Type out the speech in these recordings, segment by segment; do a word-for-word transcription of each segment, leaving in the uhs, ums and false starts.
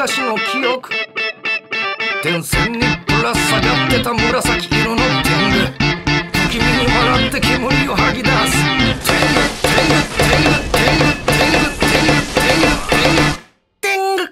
昔の記憶。電線にぶら下がってた紫色の天狗、不気味に笑って煙を吐き出す。天狗天狗天狗天狗天狗天狗天狗天狗。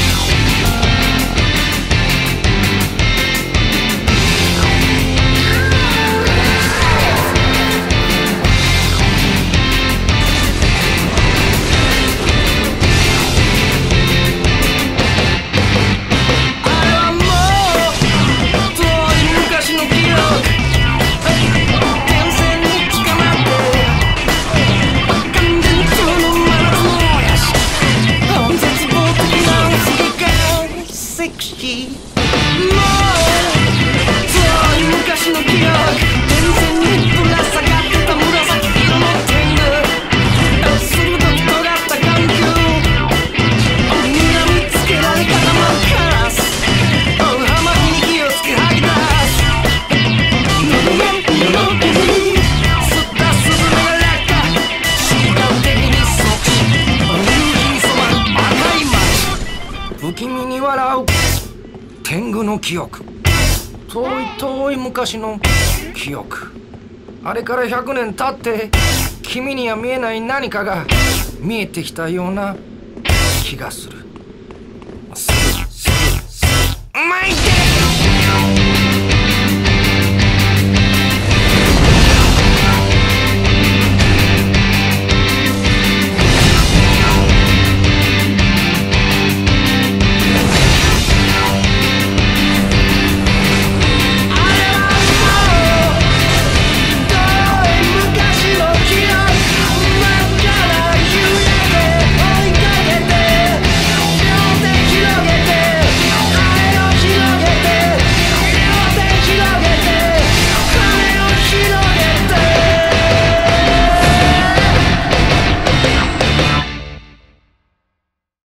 不気味に笑う天狗の記憶。遠い遠い昔の記憶。あれからひゃくねん経って君には見えない何かが見えてきたような気がする。